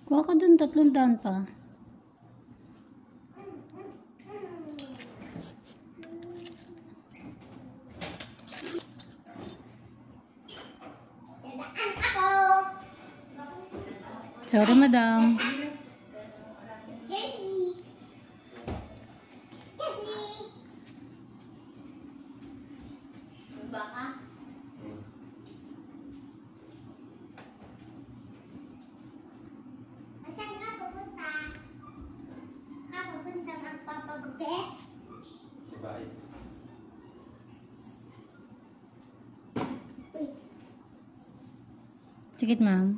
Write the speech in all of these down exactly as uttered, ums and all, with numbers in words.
Kuha ka dun, tatlong daan pa. Sorry, madam. Sikit, ma'am.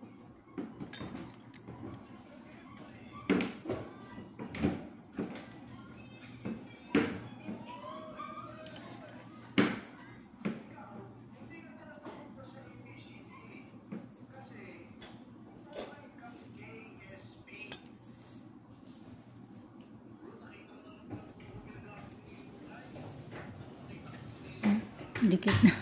Dikit na.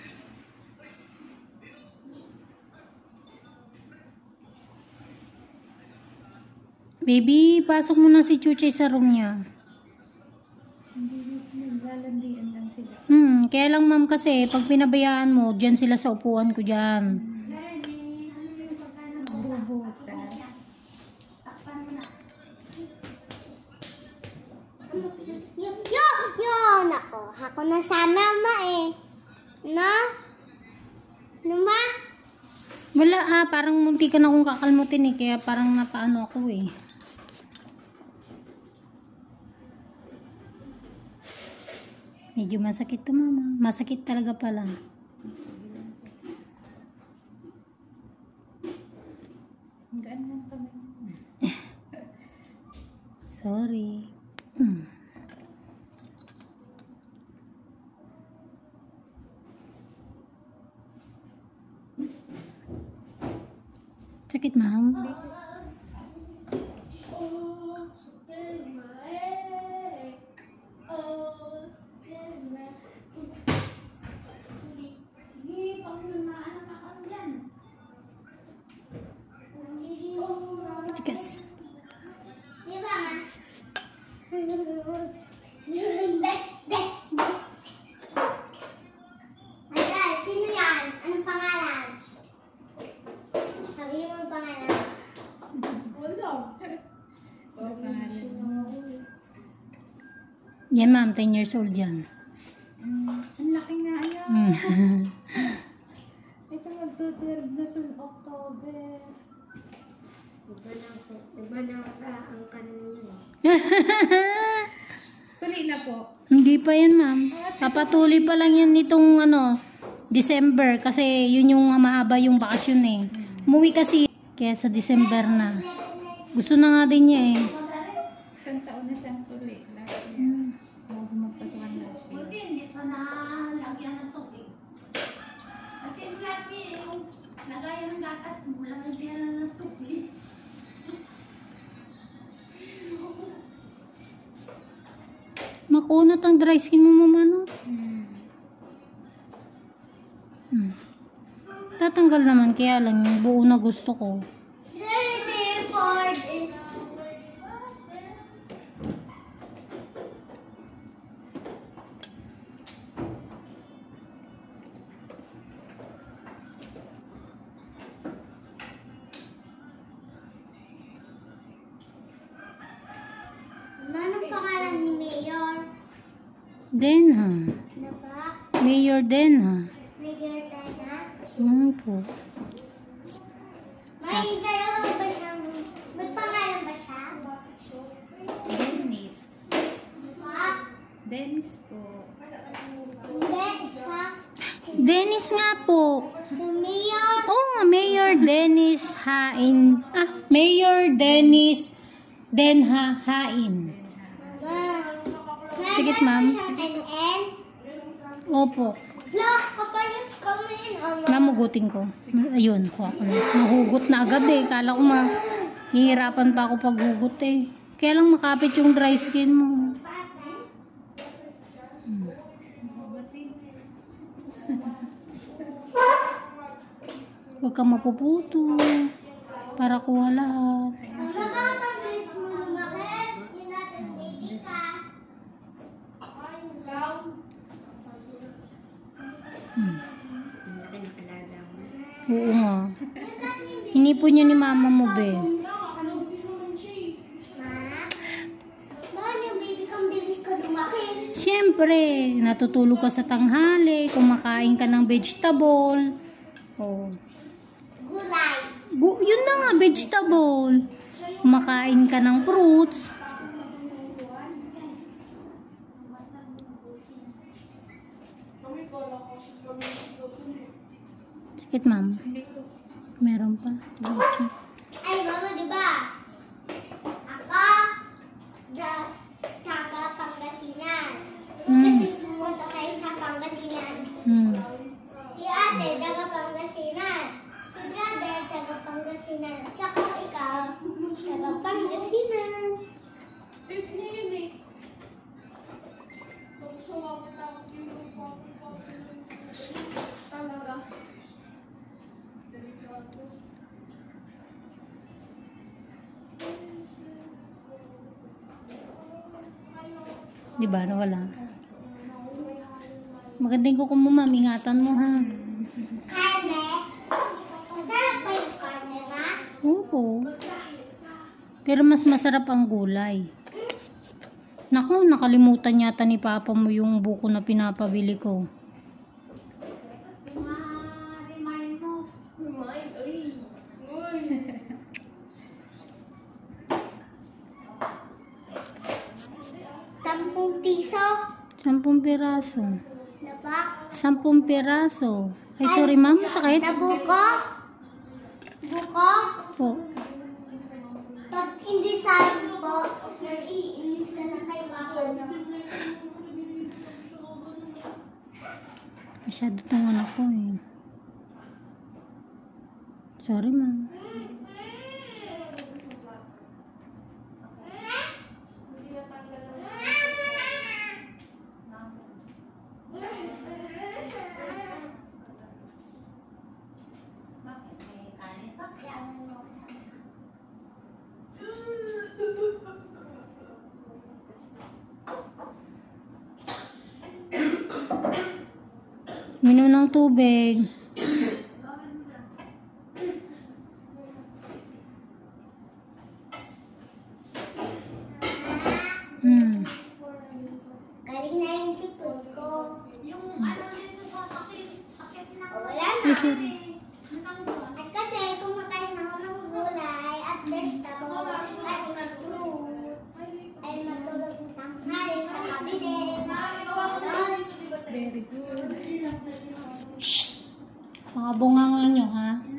Baby, pasok mo na si Chuchay sa room niya. Hindi, naglalandian lang sila. Hmm, kaya lang ma'am kasi, pag pinabayaan mo, dyan sila sa upuan ko dyan. Bubutas. Yo, yun ako. Ako na sana ma eh. No? No ma? Wala ah, parang munti ka na akong kakalmutin eh, kaya parang napaano ako eh. Medyo masakit to mama. Masakit talaga pala. Gaan lang kami. Sorry. Hmm. Sakit, ma'am? Tigas. Di ba ma? Ay, sino yan? Anong pangalan? Sabihin mo ang pangalan. Ano pangalan mo? Yan ma'am, ten years old yan. Mm, ang laki nga yun. Hmm. Ito magto-twelve na sa October. Diba na sa ang kanin nyo? Tuloy na po. Hindi pa yan ma'am. Papatuloy pa lang yan nitong ano, December. Kasi yun yung mahaba yung bakasyon eh. Umuwi kasi. Kaya sa December na. Gusto na nga din niya eh. Isang taon na siyang tuloy. Last year. Bago magpasukan last year. Hindi pa na lagyan ng tubig. Kasi yung last year, yung nagaya ng gatas, mula lagyan na ng tubig. Makunat ang dry skin mo mama no? Hmm. Hmm. Tatanggal naman kaya lang yung buo na gusto ko. Ready for this. Anong pangalan ni Mayor? Denha. Na ba? Mayor Denha. Mayor Dana? Hmm po. May dalawa ba siyang... May pangalan ba siya? Dennis. Ha? Dennis po. Hindi, siya. Dennis nga po. Si Mayor. Oo nga, Mayor Dennis Hain. Ah, Mayor Dennis Denha Hain. Mama. Sige, ma'am. N N? Opo. Look, kapalis kami yun, ama. Mamugutin ko. Ayun, kuha ko na. Nahugot na agad eh. Kala ko mahihirapan pa ako paghugot eh. Kaya lang makapit yung dry skin mo. Hmm. Huwag kang mapuputo. para kuha lahat. Mama, bakit ang bilis mo lumaki? Yun natin, baby ka. Hmm. Oo nga. Hinipon niya ni mama mo, be. Ma? Bakit yung baby kang bilis ka lumaki? Siyempre, natutulog ka sa tanghali, kumakain ka ng vegetable. Oh. Gulay. Gu- yun na nga, vegetable. Kumakain ka ng fruits. Sakit, ma'am. Meron pa. Ay, mama, di ba? Ako, the taga Pangasinan. Hmm. Kasi pumunta kayo sa Pangasinan. Hmm. Si ate, taga Pangasinan. Si brother, taga Pangasinan. Tsaka ikaw, taga Pangasinan. Di ba? Wala. Magandang kuko mo, ma'am. Ingatan mo, ha? Karne. Masarap pa yung karne, ma? Oo. Pero mas masarap ang gulay. Naku, nakalimutan yata ni Papa mo yung buko na pinapabili ko. Ma-remind mo. Tampung piso. Sampung piraso. Diba? Sampung piraso. Ay, sorry, ma'am. Sakit? Na buko. Buko. Po. Pag hindi sampo, nag-iinis ka na kay Papa, no? Masyado tong anak ko, eh. Sorry, ma'am. Bakit? Eh, kanin pa? Minom ng tubig. Hmm. Galing na yung sipon ko. Yung ano dito sa sakit, sakit na O, wala Ay, na. sorry. At kasi kumakain ako ng gulay at vegetable at fruit ay matulog ng tanghali sa gabi din. Ganon. Very good. Mga bunga nyo, ha?